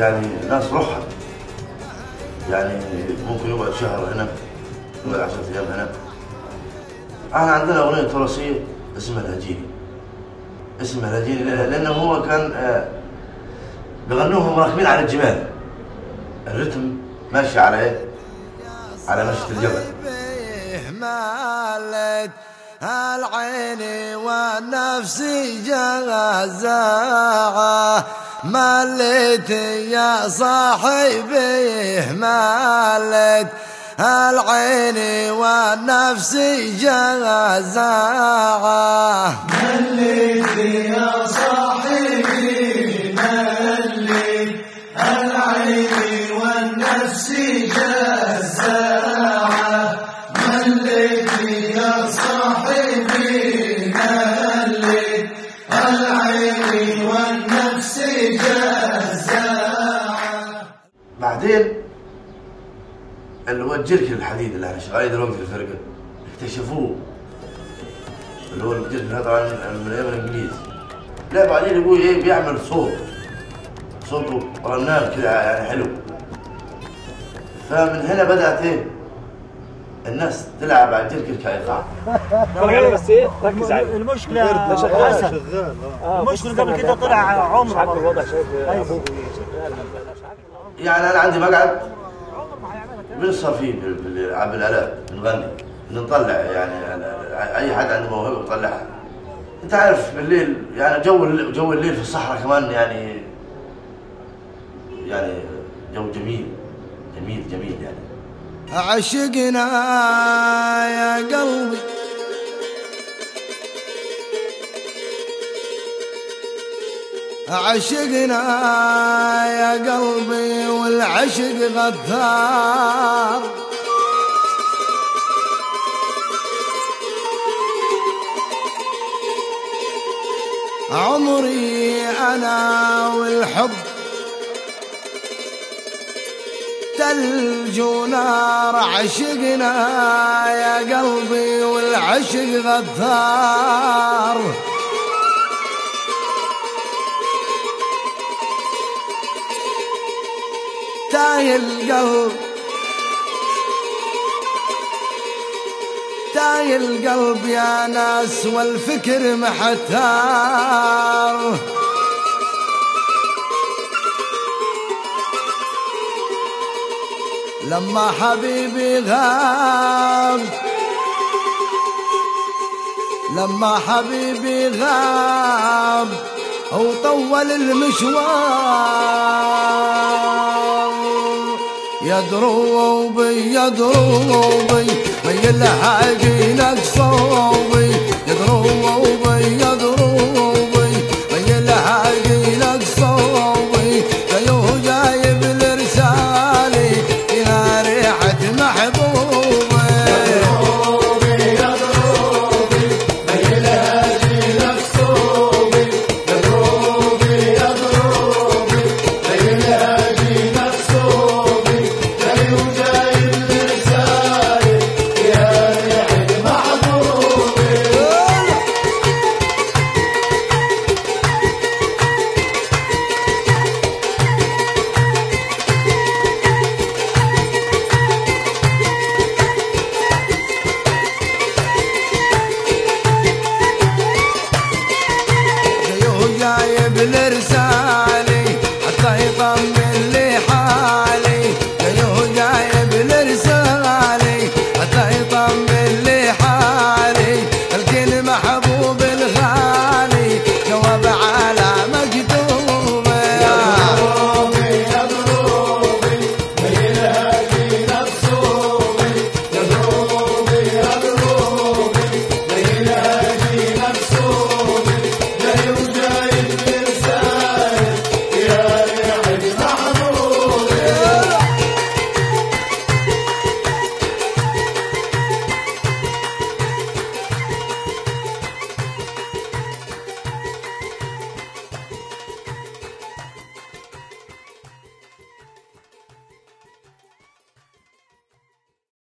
يعني ناس روحها، يعني ممكن يقعد شهر هنا، يقعد 10 أيام هنا. احنا عندنا أغنية تراثية اسمها الهجيني، اسمها الهجيني لأنه هو كان بغنوهم راكبين على الجمال، الرتم ماشي على ايه؟ على مشية الجبل. مالت العين والنفس جزاعة، مليت يا صاحبي مالت العين والنفس جزاعة، مليت يا صاحبي مليت العين والنفس جزاعة، مليت يا صاحبي مليت العين والنفس جزاعة. بعدين اللي هو الجركن الحديد اللي احنا شغالين دلوقتي في الفرقه اكتشفوه، اللي هو الجركن هذا طبعا من ايام الانجليز. لا بعدين يقول ايه بيعمل صوته رنان كده يعني حلو. فمن هنا بدات ايه الناس تلعب على الجركن كايقاع. بس ايه ركز عليه. المشكله شغال المشكله قبل كده طلع عمره الوضع شايف ابوه شغال. يعني انا عندي مقعد بنصر فيه بالالات، بنغني بنطلع، يعني اي حد عنده موهبه بيطلعها. انت عارف بالليل يعني جو الليل في الصحراء كمان يعني جو جميل يعني. عشقنا يا قلبي عشقنا يا قلبي والعشق غدار، عمري أنا والحب ثلج ونار، عشقنا يا قلبي والعشق غدار، تايه القلب يا ناس والفكر محتار، لما حبيبي غاب وطول المشوار، يا دروبي ما يلحق نقصوبي، يا دروبي